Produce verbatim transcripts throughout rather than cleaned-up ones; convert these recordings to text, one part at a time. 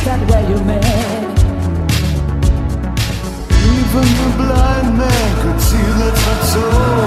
that way you made. Even the blind man could see that's not so.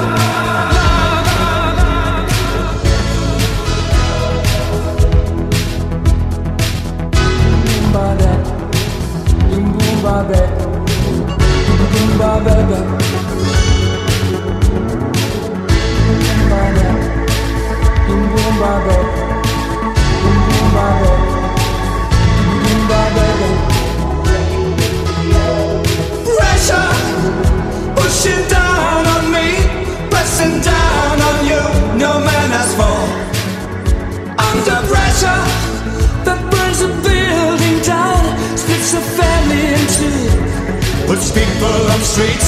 Pressure pushing down on me, pressing down on you. No man has fall. Under pressure that burns a building down, splits a family in two, puts people on streets.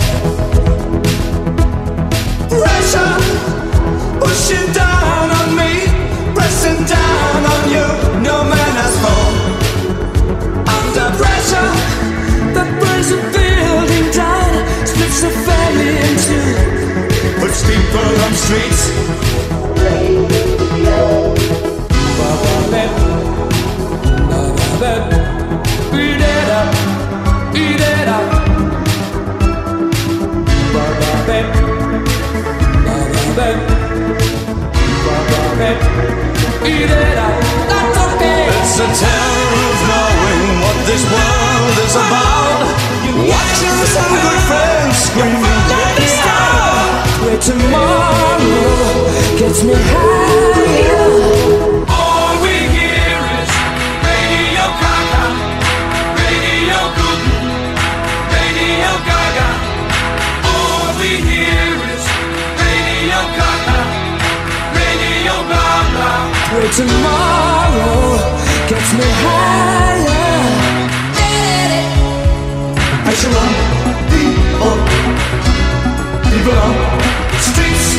Pressure pushing down on me, pressing down on you. No man has fall. Under pressure that burns a building down, splits a family in two, puts people on streets. Eat it up, eat it up. Eat it up. That's okay. It's a terror of knowing what this world is about. Watching some good friends screaming, let me stop. Where tomorrow gets me higher. All we hear is Radio Gaga, Radio Goo, Radio Gaga. All we hear is Radio Gaga, Radio Gaga. Where tomorrow gets me higher. Pressure on people, people on streets.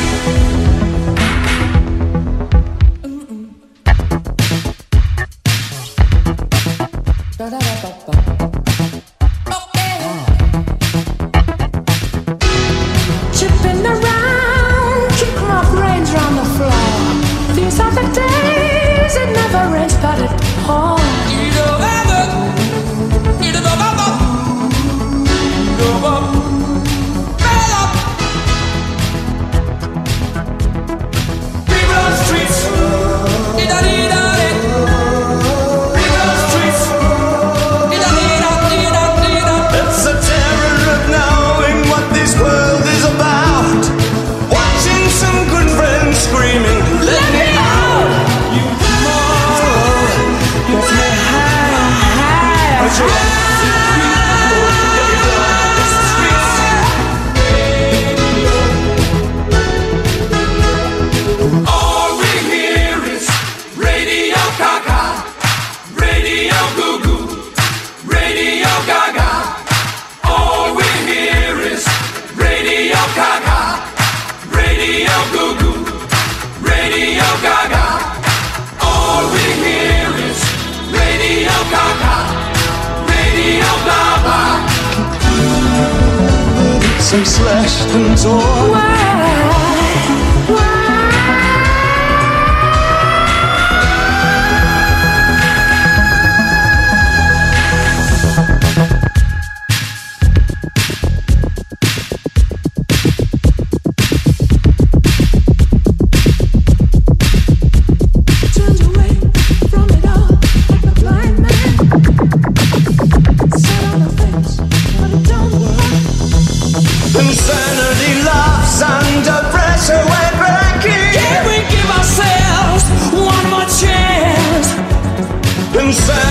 Chipping around, kicking up rains round the floor. These are the days it never rains, but it pours. Some slashed and torn. Why? Why? Turned away from it all like a blind man. Sat on the fence, but it don't work. Insanity laughs under pressure, we're breaking. Can we give ourselves one more chance? Insanity